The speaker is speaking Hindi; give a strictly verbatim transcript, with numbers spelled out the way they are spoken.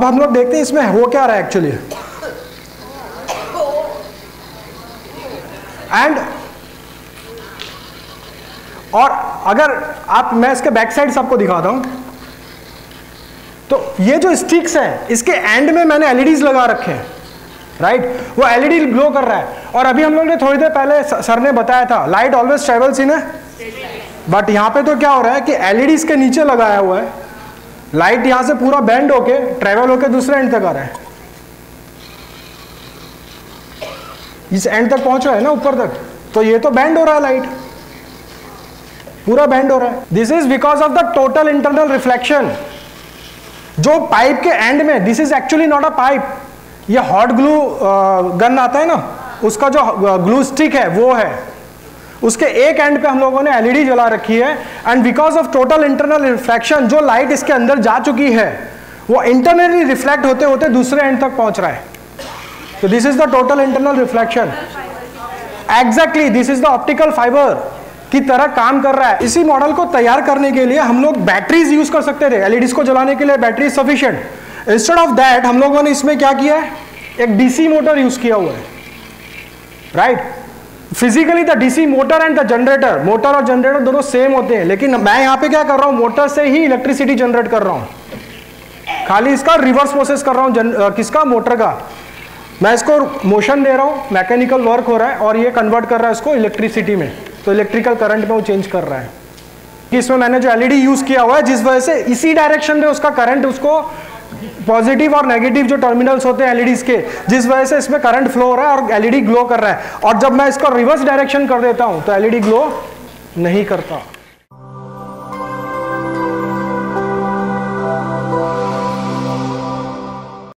हम लोग देखते हैं इसमें हो क्या रहा है एक्चुअली। एंड और अगर आप, मैं इसके बैक साइड सबको दिखाता हूं, तो ये जो स्टिक्स है इसके एंड में मैंने एलईडीज लगा रखे हैं, राइट right? वो एलईडी ग्लो कर रहा है। और अभी हम लोग ने थोड़ी देर पहले सर ने बताया था लाइट ऑलवेज ट्रेवल्स इन है, बट यहां पे तो क्या हो रहा है कि एलईडीज के नीचे लगाया हुआ है, लाइट यहां से पूरा बेंड होके ट्रेवल होके दूसरे एंड तक आ रहा है, इस एंड तक पहुंच रहा है ना ऊपर तक, तो ये तो बेंड हो रहा है, लाइट पूरा बेंड हो रहा है। This is because of the total internal reflection. जो पाइप के एंड में, this is actually not a pipe, ये हॉट ग्लू गन आता है ना, उसका जो ग्लू स्टिक है वो है, उसके एक एंड पे हम लोगों ने एलईडी जला रखी है। And because of total internal reflection, जो लाइट इसके अंदर जा चुकी है वो इंटरनली रिफ्लेक्ट होते होते दूसरे एंड तक पहुंच रहा है। तो this is the total internal reflection. Exactly this is the optical fibre की तरह काम कर रहा है। इसी मॉडल को तैयार करने के लिए हम लोग बैटरीज यूज कर सकते थे, एलईडीज को जलाने के लिए battery sufficient. Instead of that हम लोगों ने इसमें क्या किया है, एक डीसी मोटर यूज किया हुआ है, right. Physically the DC motor and the generator, motor और जनरेटर दोनों सेम होते हैं, लेकिन मैं यहां पे क्या कर रहा हूं, मोटर से ही इलेक्ट्रिसिटी जनरेट कर रहा हूं, खाली इसका रिवर्स प्रोसेस कर रहा हूं, किसका, मोटर का। मैं इसको मोशन दे रहा हूं, मैकेनिकल वर्क हो रहा है, और ये कन्वर्ट कर रहा है इसको इलेक्ट्रिसिटी में, तो इलेक्ट्रिकल करंट में वो चेंज कर रहा है। कि इसमें मैंने जो एलईडी यूज किया हुआ है, जिस वजह से इसी डायरेक्शन में उसका करंट, उसको पॉजिटिव और नेगेटिव जो टर्मिनल्स होते हैं एलईडीज के, जिस वजह से इसमें करंट फ्लो हो रहा है और एलईडी ग्लो कर रहा है। और जब मैं इसको रिवर्स डायरेक्शन कर देता हूं तो एलईडी ग्लो नहीं करता।